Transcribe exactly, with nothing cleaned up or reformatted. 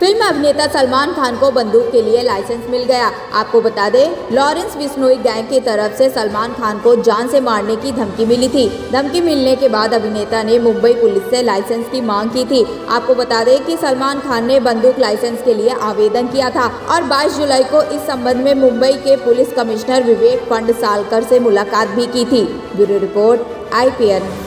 Film अभिनेता सलमान खान को बंदूक के लिए लाइसेंस मिल गया। आपको बता दें, लॉरेंस बिश्नोई गैंग की तरफ से सलमान खान को जान से मारने की धमकी मिली थी। धमकी मिलने के बाद अभिनेता ने मुंबई पुलिस से लाइसेंस की मांग की थी। आपको बता दें कि सलमान खान ने बंदूक लाइसेंस के लिए आवेदन किया था और बाईस जुलाई को इस संबंध में मुंबई के पुलिस कमिश्नर विवेक फंडसालकर से मुलाकात भी की थी। Bureau report, I P N.